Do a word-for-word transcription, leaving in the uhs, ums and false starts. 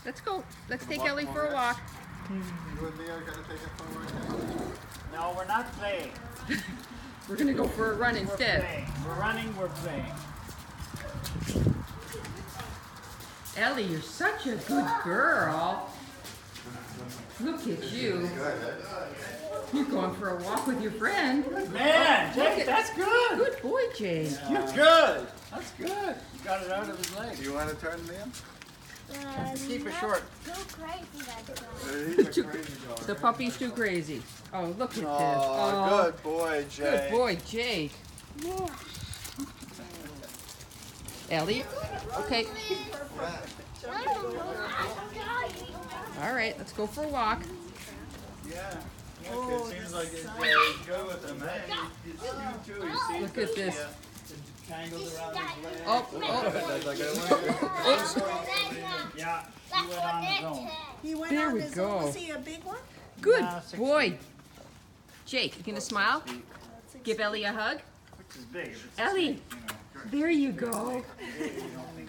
let's go. Let's take Ellie for a walk. You and me are gonna take it for a walk. No, we're not playing. We're gonna go for a run We're instead. playing. We're running, we're playing. Ellie, you're such a good girl. Look at you. You're going for a walk with your friend. Man, Look Jake, at- that's good. Good boy, Jake. That's good. That's good. You got it out of his leg. Do you want to turn me in? Uh, Keep it not short. Go crazy, that dog. He's a crazy dog. The puppy's too crazy. Oh, look at this. Oh, Oh, good boy, Jay. good boy, Jake. Yeah. Ellie, okay. I don't know. All right, let's go for a walk. Yeah. Yeah, it seems like it's uh, good with him. Hey, it's cute too. You see, Look at this. it tangles around his leg. Oh, oh. Oops. Yeah, he went on his own. He went There on we his go. own. Was he a big one? Good Nah, six boy. Jake, you gonna smile? Give Ellie a hug? Which is big. If it's Ellie, you know, there you go. you don't